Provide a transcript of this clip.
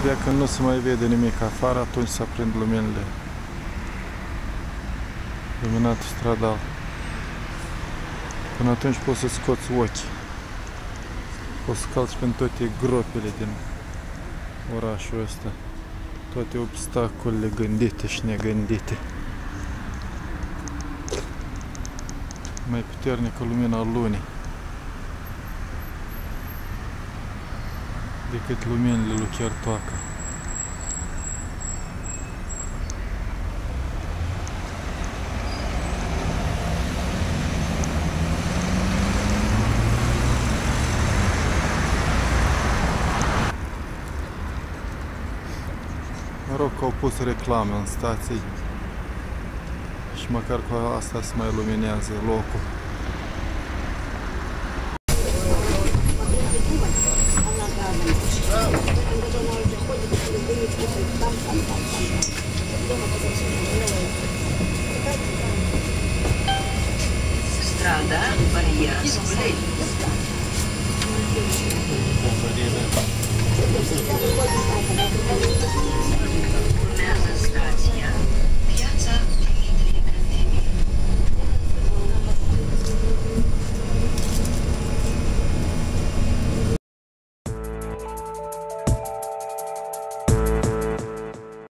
Imediat când nu se mai vede nimic afară, atunci se aprind luminile. Luminatul stradal. Până atunci poți să scoți ochii. Poți să calci prin toate gropile din orașul ăsta. Toate obstacolele gândite și negândite. Mai puternică lumina lunii decât luminile lui Chertoacă. Mă rog că au pus reclame în stații și măcar cu asta se mai luminează locul. Strada Maria Soleil.